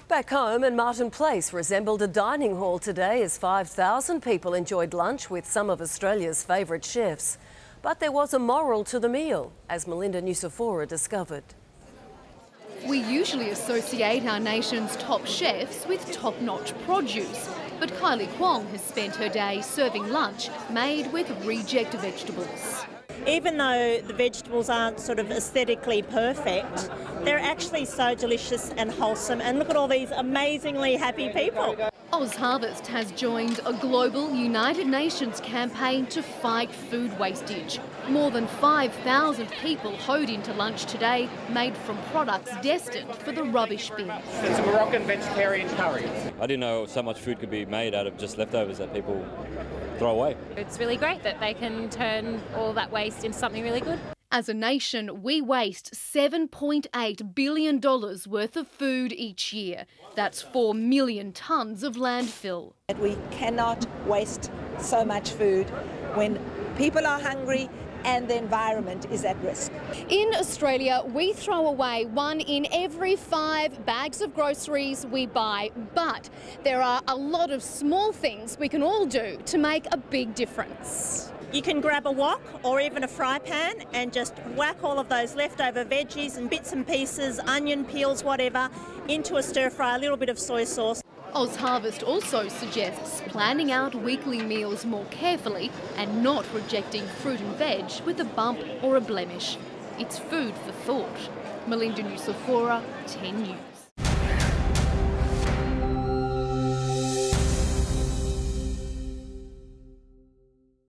Back home, and Martin Place resembled a dining hall today as 5,000 people enjoyed lunch with some of Australia's favourite chefs. But there was a moral to the meal, as Melinda Nusafora discovered. We usually associate our nation's top chefs with top-notch produce, but Kylie Kwong has spent her day serving lunch made with reject vegetables. Even though the vegetables aren't sort of aesthetically perfect, they're actually so delicious and wholesome. And look at all these amazingly happy people. Oz Harvest has joined a global United Nations campaign to fight food wastage. More than 5,000 people hoed into lunch today, made from products destined for the rubbish bin. It's a Moroccan vegetarian curry. I didn't know so much food could be made out of just leftovers that people throw away. It's really great that they can turn all that waste into something really good. As a nation, we waste $7.8 billion worth of food each year. That's 4 million tonnes of landfill. We cannot waste so much food when people are hungry and the environment is at risk. In Australia, we throw away 1 in every 5 bags of groceries we buy, but there are a lot of small things we can all do to make a big difference. You can grab a wok or even a fry pan and just whack all of those leftover veggies and bits and pieces, onion peels, whatever, into a stir fry, a little bit of soy sauce. Oz Harvest also suggests planning out weekly meals more carefully and not rejecting fruit and veg with a bump or a blemish. It's food for thought. Melinda Nusafora, 10 News.